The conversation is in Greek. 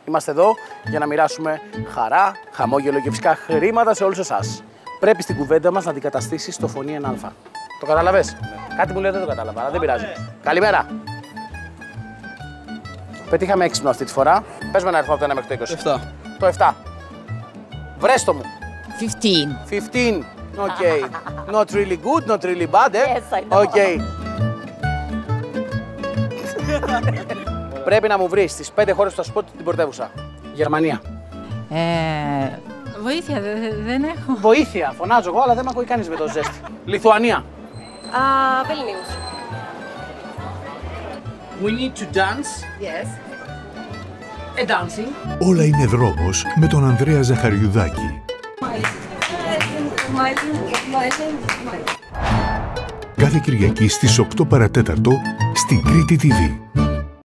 Είμαστε εδώ για να μοιράσουμε χαρά, χαμόγελο και φυσικά χρήματα σε όλους εσάς. Πρέπει στην κουβέντα μας να αντικαταστήσεις το φωνή 1α. Το κατάλαβες? Κάτι μου λέει δεν το κατάλαβα, αλλά δεν πειράζει. Καλημέρα. Πετύχαμε έξυπνο αυτή τη φορά. Πες με ένα αριθμό από το 1 μέχρι το 20. 7. Το 7. Βρες το μου. 15. 15. Okay. Not really good, not really bad, Yes, I know. Okay. Πρέπει να μου βρεις τις 5 χώρες που θα σου πω την πρωτεύουσα. Γερμανία. Βοήθεια, δεν έχω. Βοήθεια. Φωνάζω εγώ, αλλά δεν με ακούει κανείς με το ζέστη. Λιθουανία. Vilnius. We need to dance. Yes. A dancing. Όλα είναι δρόμος με τον Ανδρέα Ζαχαριουδάκη. Κάθε Κυριακή στις 8 παρατέταρτο στην Κρήτη TV.